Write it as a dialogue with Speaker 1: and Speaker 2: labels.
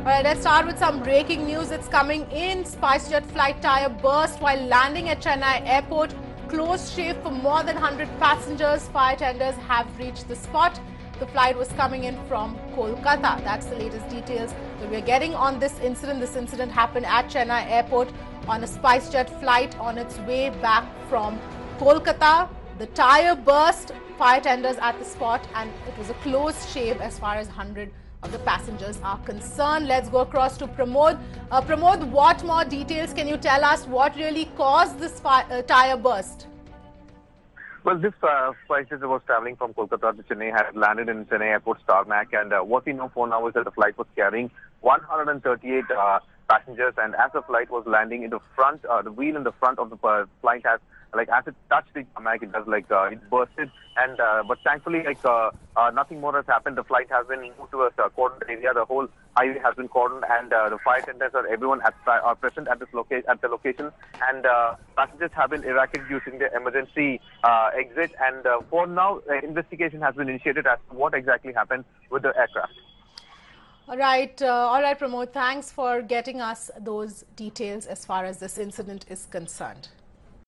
Speaker 1: All right, let's start with some breaking news. It's coming in. SpiceJet flight tire burst while landing at Chennai airport. Closed shave for more than 100 passengers. Fire tenders have reached the spot. The flight was coming in from Kolkata. That's the latest details that we're getting on this incident. This incident happened at Chennai airport on a SpiceJet flight on its way back from Kolkata. The tire burst, fire tenders at the spot, and it was a closed shave as far as 100 of the passengers are concerned. Let's go across to Pramod. Pramod, what more details can you tell us? What really caused this tire burst?
Speaker 2: Well, this flight was traveling from Kolkata to Chennai, had landed in Chennai airport tarmac, and what we know for now is that the flight was carrying 138 passengers, and as the flight was landing in the front, the wheel in the front of the flight has, as it touched the tarmac, it does it bursted, and but thankfully, nothing more has happened. The flight has been moved to a cordoned area. The whole highway has been cordoned, and the fire tenders are everyone are present at the location, and passengers have been evacuated using the emergency exit. And for now, investigation has been initiated as to what exactly happened with the aircraft.
Speaker 1: All right, Pramod. Thanks for getting us those details as far as this incident is concerned.